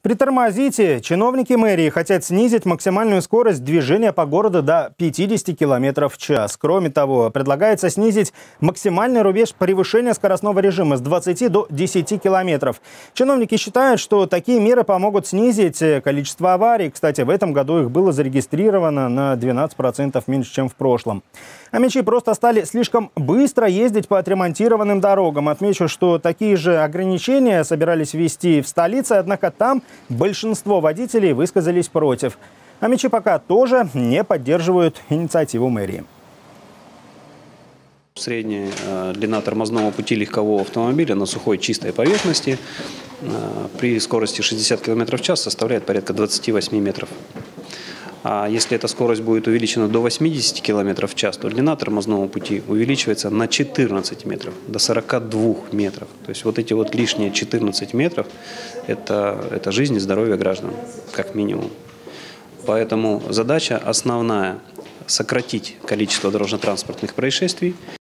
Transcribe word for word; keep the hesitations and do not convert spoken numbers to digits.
Притормозите! Чиновники мэрии хотят снизить максимальную скорость движения по городу до пятидесяти километров в час. Кроме того, предлагается снизить максимальный рубеж превышения скоростного режима с двадцати до десяти километров. Чиновники считают, что такие меры помогут снизить количество аварий. Кстати, в этом году их было зарегистрировано на двенадцать процентов меньше, чем в прошлом. Омичи просто стали слишком быстро ездить по отремонтированным дорогам. Отмечу, что такие же ограничения собирались ввести в столице, однако там большинство водителей высказались против. Омичи пока тоже не поддерживают инициативу мэрии. Средняя э, длина тормозного пути легкового автомобиля на сухой чистой поверхности э, при скорости шестьдесят километров в час составляет порядка двадцати восьми метров. А если эта скорость будет увеличена до восьмидесяти километров в час, то длина тормозного пути увеличивается на четырнадцать метров, до сорока двух метров. То есть вот эти вот лишние четырнадцать метров – это, это жизнь и здоровье граждан, как минимум. Поэтому задача основная – сократить количество дорожно-транспортных происшествий.